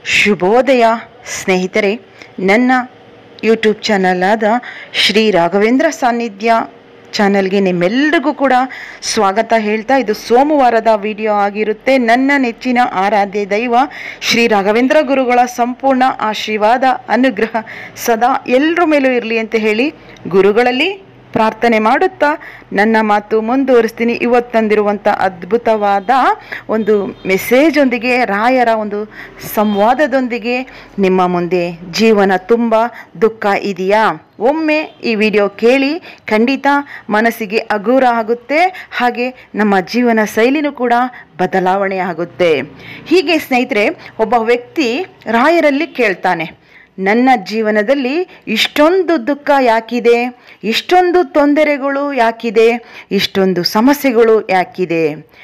ಶುಭೋದಯ ಸ್ನೇಹಿತರೆ, ನನ್ನ ಯೂಟ್ಯೂಬ್ ಚಾನಲ್ ಆದ ಶ್ರೀ ರಾಘವೇಂದ್ರ ಸಾನ್ನಿಧ್ಯ ಚಾನಲ್ಗೆ ನಿಮ್ಮೆಲ್ಲರಿಗೂ ಕೂಡ ಸ್ವಾಗತ ಹೇಳ್ತಾ, ಇದು ಸೋಮವಾರದ ವಿಡಿಯೋ ಆಗಿರುತ್ತೆ. ನನ್ನ ನೆಚ್ಚಿನ ಆರಾಧ್ಯ ದೈವ ಶ್ರೀ ರಾಘವೇಂದ್ರ ಗುರುಗಳ ಸಂಪೂರ್ಣ ಆಶೀರ್ವಾದ ಅನುಗ್ರಹ ಸದಾ ಎಲ್ಲರ ಮೇಲೂ ಇರಲಿ ಅಂತ ಹೇಳಿ ಗುರುಗಳಲ್ಲಿ ಪ್ರಾರ್ಥನೆ ಮಾಡುತ್ತಾ ನನ್ನ ಮಾತು ಮುಂದುವರಿಸ್ತೀನಿ. ಇವತ್ತಂದಿರುವಂಥ ಅದ್ಭುತವಾದ ಒಂದು ಮೆಸೇಜೊಂದಿಗೆ, ರಾಯರ ಒಂದು ಸಂವಾದದೊಂದಿಗೆ ನಿಮ್ಮ ಮುಂದೆ. ಜೀವನ ತುಂಬ ದುಃಖ ಇದೆಯಾ? ಒಮ್ಮೆ ಈ ವಿಡಿಯೋ ಕೇಳಿ, ಖಂಡಿತ ಮನಸ್ಸಿಗೆ ಹಗುರ ಆಗುತ್ತೆ, ಹಾಗೆ ನಮ್ಮ ಜೀವನ ಶೈಲಿನೂ ಕೂಡ ಬದಲಾವಣೆ ಆಗುತ್ತೆ. ಹೀಗೆ ಸ್ನೇಹಿತರೆ, ಒಬ್ಬ ವ್ಯಕ್ತಿ ರಾಯರಲ್ಲಿ ಕೇಳ್ತಾನೆ, ನನ್ನ ಜೀವನದಲ್ಲಿ ಇಷ್ಟೊಂದು ದುಃಖ ಯಾಕಿದೆ, ಇಷ್ಟೊಂದು ತೊಂದರೆಗಳು ಯಾಕಿದೆ, ಇಷ್ಟೊಂದು ಸಮಸ್ಯೆಗಳು ಯಾಕಿದೆ?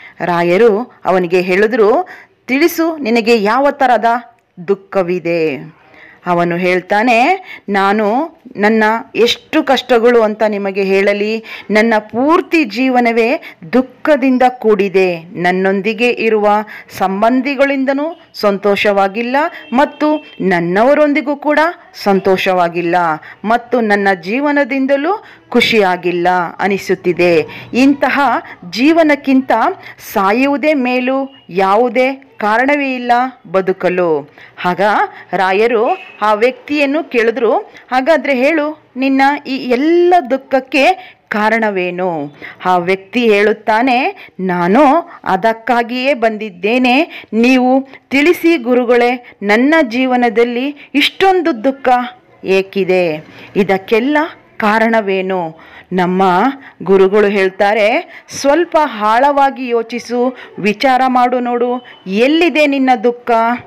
ರಾಯರು ಅವನಿಗೆ ಹೇಳಿದ್ರು, ತಿಳಿಸು, ನಿನಗೆ ಯಾವ ಥರದ ದುಃಖವಿದೆ? ಅವನು ಹೇಳ್ತಾನೆ, ನಾನು ನನ್ನ ಎಷ್ಟು ಕಷ್ಟಗಳು ಅಂತ ನಿಮಗೆ ಹೇಳಲಿ? ನನ್ನ ಪೂರ್ತಿ ಜೀವನವೇ ದುಃಖದಿಂದ ಕೂಡಿದೆ. ನನ್ನೊಂದಿಗೆ ಇರುವ ಸಂಬಂಧಿಗಳಿಂದನೂ ಸಂತೋಷವಾಗಿಲ್ಲ, ಮತ್ತು ನನ್ನವರೊಂದಿಗೂ ಕೂಡ ಸಂತೋಷವಾಗಿಲ್ಲ, ಮತ್ತು ನನ್ನ ಜೀವನದಿಂದಲೂ ಖುಷಿಯಾಗಿಲ್ಲ ಅನಿಸುತ್ತಿದೆ. ಇಂತಹ ಜೀವನಕ್ಕಿಂತ ಸಾಯುವುದೇ ಮೇಲು, ಯಾವುದೇ ಕಾರಣವೇ ಇಲ್ಲ ಬದುಕಲು. ಆಗ ರಾಯರು ಆ ವ್ಯಕ್ತಿಯನ್ನು ಕೇಳಿದ್ರು, ಹಾಗಾದರೆ ಹೇಳು, ನಿನ್ನ ಈ ಎಲ್ಲ ದುಃಖಕ್ಕೆ ಕಾರಣವೇನು? ಆ ವ್ಯಕ್ತಿ ಹೇಳುತ್ತಾನೆ, ನಾನು ಅದಕ್ಕಾಗಿಯೇ ಬಂದಿದ್ದೇನೆ, ನೀವು ತಿಳಿಸಿ ಗುರುಗಳೇ, ನನ್ನ ಜೀವನದಲ್ಲಿ ಇಷ್ಟೊಂದು ದುಃಖ ಏಕಿದೆ? ಇದಕ್ಕೆಲ್ಲ ಕಾರಣವೇನು? ನಮ್ಮ ಗುರುಗಳು ಹೇಳ್ತಾರೆ, ಸ್ವಲ್ಪ ಆಳವಾಗಿ ಯೋಚಿಸು, ವಿಚಾರ ಮಾಡು, ನೋಡು ಎಲ್ಲಿದೆ ನಿನ್ನ ದುಃಖ.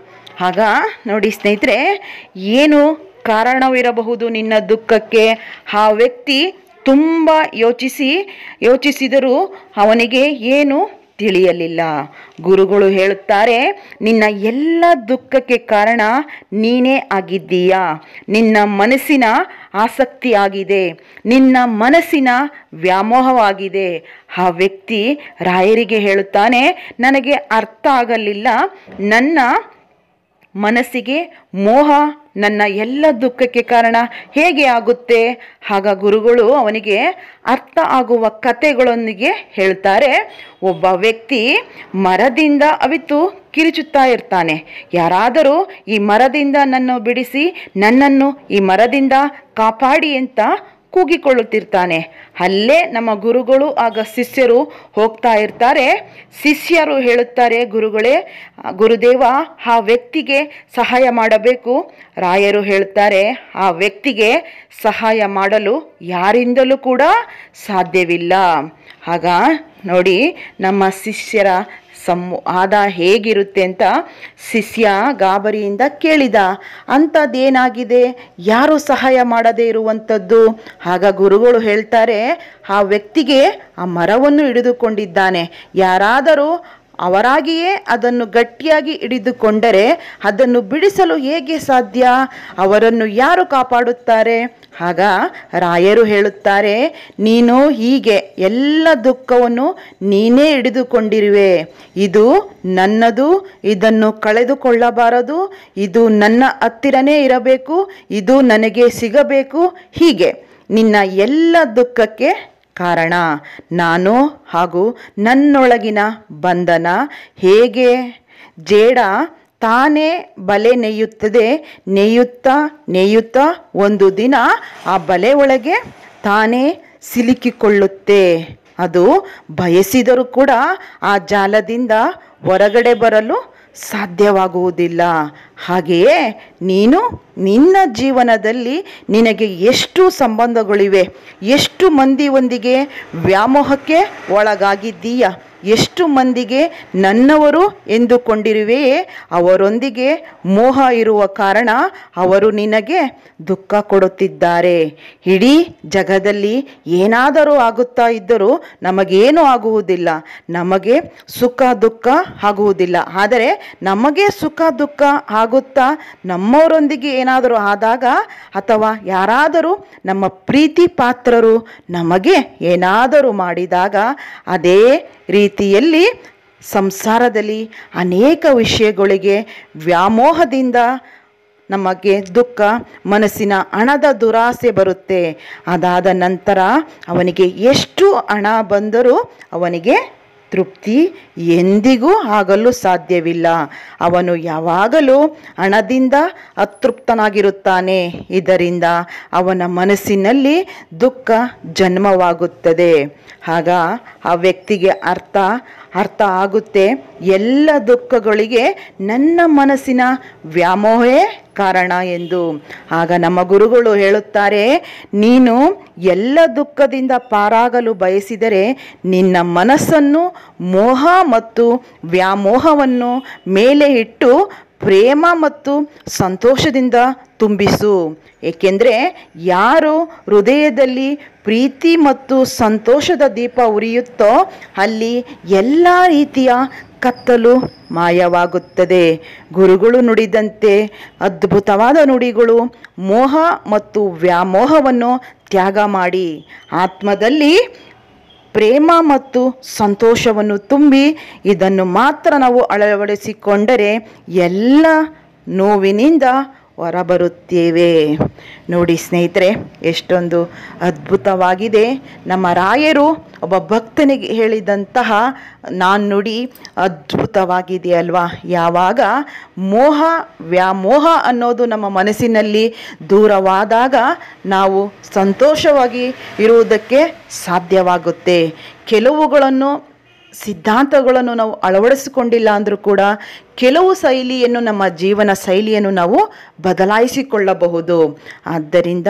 ಆಗ ನೋಡಿ ಸ್ನೇಹಿತರೆ, ಏನು ಕಾರಣವಿರಬಹುದು ನಿನ್ನ ದುಃಖಕ್ಕೆ? ಆ ವ್ಯಕ್ತಿ ತುಂಬ ಯೋಚಿಸಿದರೂ ಅವನಿಗೆ ಏನು ತಿಳಿಯಲಿಲ್ಲ. ಗುರುಗಳು ಹೇಳುತ್ತಾರೆ, ನಿನ್ನ ಎಲ್ಲ ದುಃಖಕ್ಕೆ ಕಾರಣ ನೀನೇ ಆಗಿದ್ದೀಯಾ. ನಿನ್ನ ಮನಸ್ಸಿನ ಆಸಕ್ತಿ ಆಗಿದೆ, ನಿನ್ನ ಮನಸ್ಸಿನ ವ್ಯಾಮೋಹವಾಗಿದೆ. ಆ ವ್ಯಕ್ತಿ ರಾಯರಿಗೆ ಹೇಳುತ್ತಾನೆ, ನನಗೆ ಅರ್ಥ ಆಗಲಿಲ್ಲ, ನನ್ನ ಮನಸ್ಸಿಗೆ ಮೋಹ ನನ್ನ ಎಲ್ಲ ದುಃಖಕ್ಕೆ ಕಾರಣ ಹೇಗೆ ಆಗುತ್ತೆ? ಆಗ ಗುರುಗಳು ಅವನಿಗೆ ಅರ್ಥ ಆಗುವ ಕಥೆಗಳೊಂದಿಗೆ ಹೇಳ್ತಾರೆ. ಒಬ್ಬ ವ್ಯಕ್ತಿ ಮರದಿಂದ ಅವಿತು ಕಿರಿಚುತ್ತಾ ಇರ್ತಾನೆ. ಯಾರಾದರೂ ಈ ಮರದಿಂದ ನನ್ನನ್ನು ಬಿಡಿಸಿ, ನನ್ನನ್ನು ಈ ಮರದಿಂದ ಕಾಪಾಡಿ ಅಂತ ಕೂಗಿಕೊಳ್ಳುತ್ತಿರ್ತಾನೆ. ಅಲ್ಲೇ ನಮ್ಮ ಗುರುಗಳು ಆಗ ಶಿಷ್ಯರು ಹೋಗ್ತಾ ಇರ್ತಾರೆ. ಶಿಷ್ಯರು ಹೇಳುತ್ತಾರೆ, ಗುರುದೇವ, ಆ ವ್ಯಕ್ತಿಗೆ ಸಹಾಯ ಮಾಡಬೇಕು. ರಾಯರು ಹೇಳ್ತಾರೆ, ಆ ವ್ಯಕ್ತಿಗೆ ಸಹಾಯ ಮಾಡಲು ಯಾರಿಂದಲೂ ಕೂಡ ಸಾಧ್ಯವಿಲ್ಲ. ಆಗ ನೋಡಿ, ನಮ್ಮ ಶಿಷ್ಯರ ಸಂವಾದ ಹೇಗಿರುತ್ತೆ ಅಂತ ಶಿಷ್ಯ ಗಾಬರಿಯಿಂದ ಕೇಳಿದ, ಅಂಥದ್ದೇನಾಗಿದೆ? ಯಾರು ಸಹಾಯ ಮಾಡದೇ ಇರುವಂಥದ್ದು? ಆಗ ಗುರುಗಳು ಹೇಳ್ತಾರೆ, ಆ ವ್ಯಕ್ತಿಗೆ ಆ ಮರವನ್ನು ಹಿಡಿದುಕೊಂಡಿದ್ದಾನೆ. ಯಾರಾದರೂ ಅವರಾಗಿಯೇ ಅದನ್ನು ಗಟ್ಟಿಯಾಗಿ ಹಿಡಿದುಕೊಂಡರೆ ಅದನ್ನು ಬಿಡಿಸಲು ಹೇಗೆ ಸಾಧ್ಯ? ಅವರನ್ನು ಯಾರು ಕಾಪಾಡುತ್ತಾರೆ? ಆಗ ರಾಯರು ಹೇಳುತ್ತಾರೆ, ನೀನು ಹೀಗೆ ಎಲ್ಲ ದುಃಖವನ್ನು ನೀನೇ ಹಿಡಿದುಕೊಂಡಿರುವೆ. ಇದು ನನ್ನದು, ಇದನ್ನು ಕಳೆದುಕೊಳ್ಳಬಾರದು, ಇದು ನನ್ನ ಹತ್ತಿರನೇ ಇರಬೇಕು, ಇದು ನನಗೆ ಸಿಗಬೇಕು. ಹೀಗೆ ನಿನ್ನ ಎಲ್ಲ ದುಃಖಕ್ಕೆ ಕಾರಣ ನಾನು, ಹಾಗೂ ನನ್ನೊಳಗಿನ ಬಂಧನ. ಹೇಗೆ ಜೇಡ ತಾನೇ ಬಲೆ ನೆಯ್ಯುತ್ತದೆ, ನೆಯ್ಯುತ್ತಾ ಒಂದು ದಿನ ಆ ಬಲೆ ಒಳಗೆ ತಾನೇ ಸಿಲುಕಿಕೊಳ್ಳುತ್ತೆ. ಅದು ಬಯಸಿದರೂ ಕೂಡ ಆ ಜಾಲದಿಂದ ಹೊರಗಡೆ ಬರಲು ಸಾಧ್ಯವಾಗುವುದಿಲ್ಲ. ಹಾಗೆಯೇ ನೀನು ನಿನ್ನ ಜೀವನದಲ್ಲಿ ನಿನಗೆ ಎಷ್ಟು ಸಂಬಂಧಗಳಿವೆ, ಎಷ್ಟು ಮಂದಿಯೊಂದಿಗೆ ವ್ಯಾಮೋಹಕ್ಕೆ ಒಳಗಾಗಿದ್ದೀಯ, ಎಷ್ಟು ಮಂದಿಗೆ ನನ್ನವರು ಎಂದುಕೊಂಡಿರುವೆಯೇ, ಅವರೊಂದಿಗೆ ಮೋಹ ಇರುವ ಕಾರಣ ಅವರು ನಿನಗೆ ದುಃಖ ಕೊಡುತ್ತಿದ್ದಾರೆ. ಇಡೀ ಜಗದಲ್ಲಿ ಏನಾದರೂ ಆಗುತ್ತಾ ಇದ್ದರೂ ನಮಗೇನೂ ಆಗುವುದಿಲ್ಲ, ನಮಗೆ ಸುಖ ದುಃಖ ಆಗುವುದಿಲ್ಲ. ಆದರೆ ನಮಗೆ ಸುಖ ದುಃಖ ಆಗುತ್ತಾ ನಮ್ಮವರೊಂದಿಗೆ ಏನಾದರೂ ಆದಾಗ, ಅಥವಾ ಯಾರಾದರೂ ನಮ್ಮ ಪ್ರೀತಿ ಪಾತ್ರರು ನಮಗೆ ಏನಾದರೂ ಮಾಡಿದಾಗ, ಅದೇ ರೀತಿಯಲ್ಲಿ ಸಂಸಾರದಲ್ಲಿ ಅನೇಕ ವಿಷಯಗಳಿಗೆ ವ್ಯಾಮೋಹದಿಂದ ನಮಗೆ ದುಃಖ, ಮನಸ್ಸಿನ ಹಣದ ದುರಾಸೆ ಬರುತ್ತೆ. ಅದಾದ ನಂತರ ಅವನಿಗೆ ಎಷ್ಟು ಹಣ ಬಂದರೂ ಅವನಿಗೆ ತೃಪ್ತಿ ಎಂದಿಗೂ ಆಗಲು ಸಾಧ್ಯವಿಲ್ಲ. ಅವನು ಯಾವಾಗಲೂ ಹಣದಿಂದ ಅತೃಪ್ತನಾಗಿರುತ್ತಾನೆ. ಇದರಿಂದ ಅವನ ಮನಸ್ಸಿನಲ್ಲಿ ದುಃಖ ಜನ್ಮವಾಗುತ್ತದೆ. ಆಗ ಆ ವ್ಯಕ್ತಿಗೆ ಅರ್ಥ ಆಗುತ್ತೆ, ಎಲ್ಲ ದುಃಖಗಳಿಗೆ ನನ್ನ ಮನಸ್ಸಿನ ವ್ಯಾಮೋಹವೇ ಕಾರಣ ಎಂದು. ಆಗ ನಮ್ಮ ಗುರುಗಳು ಹೇಳುತ್ತಾರೆ, ನೀನು ಎಲ್ಲ ದುಃಖದಿಂದ ಪಾರಾಗಲು ಬಯಸಿದರೆ ನಿನ್ನ ಮನಸ್ಸನ್ನು ಮೋಹ ಮತ್ತು ವ್ಯಾಮೋಹವನ್ನು ಮೇಲೆ ಇಟ್ಟು ಪ್ರೇಮ ಮತ್ತು ಸಂತೋಷದಿಂದ ತುಂಬಿಸು. ಏಕೆಂದರೆ ಯಾರು ಹೃದಯದಲ್ಲಿ ಪ್ರೀತಿ ಮತ್ತು ಸಂತೋಷದ ದೀಪ ಉರಿಯುತ್ತೋ ಅಲ್ಲಿ ಎಲ್ಲ ರೀತಿಯ ಕತ್ತಲು ಮಾಯವಾಗುತ್ತದೆ. ಗುರುಗಳು ನುಡಿದಂತೆ ಅದ್ಭುತವಾದ ನುಡಿಗಳು. ಮೋಹ ಮತ್ತು ವ್ಯಾಮೋಹವನ್ನು ತ್ಯಾಗ ಮಾಡಿ ಆತ್ಮದಲ್ಲಿ ಪ್ರೇಮ ಮತ್ತು ಸಂತೋಷವನ್ನು ತುಂಬಿ ಇದನ್ನು ಮಾತ್ರ ನಾವು ಅಳವಡಿಸಿಕೊಂಡರೆ ಎಲ್ಲ ನೋವಿನಿಂದ ಹೊರಬರುತ್ತೇವೆ. ನೋಡಿ ಸ್ನೇಹಿತರೆ, ಎಷ್ಟೊಂದು ಅದ್ಭುತವಾಗಿದೆ. ನಮ್ಮ ರಾಯರು ಒಬ್ಬ ಭಕ್ತನಿಗೆ ಹೇಳಿದಂತಹ ನಾಣ್ಣುಡಿ ಅದ್ಭುತವಾಗಿದೆ ಅಲ್ವಾ. ಯಾವಾಗ ಮೋಹ ವ್ಯಾಮೋಹ ಅನ್ನೋದು ನಮ್ಮ ಮನಸ್ಸಿನಲ್ಲಿ ದೂರವಾದಾಗ ನಾವು ಸಂತೋಷವಾಗಿ ಇರುವುದಕ್ಕೆ ಸಾಧ್ಯವಾಗುತ್ತೆ. ಕೆಲವುಗಳನ್ನು ಸಿದ್ಧಾಂತಗಳನ್ನು ನಾವು ಅಳವಡಿಸಿಕೊಂಡಿಲ್ಲ ಅಂದರೂ ಕೂಡ ಕೆಲವು ಶೈಲಿಯನ್ನು, ನಮ್ಮ ಜೀವನ ಶೈಲಿಯನ್ನು ನಾವು ಬದಲಾಯಿಸಿಕೊಳ್ಳಬಹುದು. ಆದ್ದರಿಂದ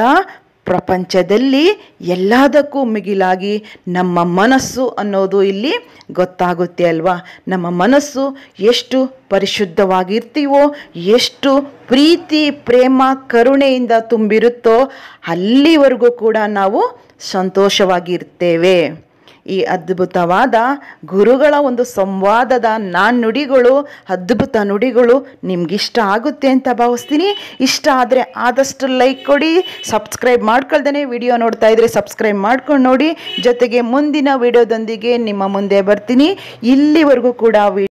ಪ್ರಪಂಚದಲ್ಲಿ ಎಲ್ಲದಕ್ಕೂ ಮಿಗಿಲಾಗಿ ನಮ್ಮ ಮನಸ್ಸು ಅನ್ನೋದು ಇಲ್ಲಿ ಗೊತ್ತಾಗುತ್ತೆ ಅಲ್ವಾ. ನಮ್ಮ ಮನಸ್ಸು ಎಷ್ಟು ಪರಿಶುದ್ಧವಾಗಿರ್ತೀವೋ, ಎಷ್ಟು ಪ್ರೀತಿ ಪ್ರೇಮ ಕರುಣೆಯಿಂದ ತುಂಬಿರುತ್ತೋ ಅಲ್ಲಿವರೆಗೂ ಕೂಡ ನಾವು ಸಂತೋಷವಾಗಿರ್ತೇವೆ. ಈ ಅದ್ಭುತವಾದ ಗುರುಗಳ ಒಂದು ಸಂವಾದದ ನಾಣ್ಣುಡಿಗಳು, ಅದ್ಭುತ ನುಡಿಗಳು ನಿಮ್ಗಿಷ್ಟ ಆಗುತ್ತೆ ಅಂತ ಭಾವಿಸ್ತೀನಿ. ಇಷ್ಟ ಆದರೆ ಆದಷ್ಟು ಲೈಕ್ ಕೊಡಿ. ಸಬ್ಸ್ಕ್ರೈಬ್ ಮಾಡ್ಕೊಳ್ದೇ ವಿಡಿಯೋ ನೋಡ್ತಾ ಇದ್ರೆ ಸಬ್ಸ್ಕ್ರೈಬ್ ಮಾಡ್ಕೊಂಡು ನೋಡಿ. ಜೊತೆಗೆ ಮುಂದಿನ ವಿಡಿಯೋದೊಂದಿಗೆ ನಿಮ್ಮ ಮುಂದೆ ಬರ್ತೀನಿ. ಇಲ್ಲಿವರೆಗೂ ಕೂಡ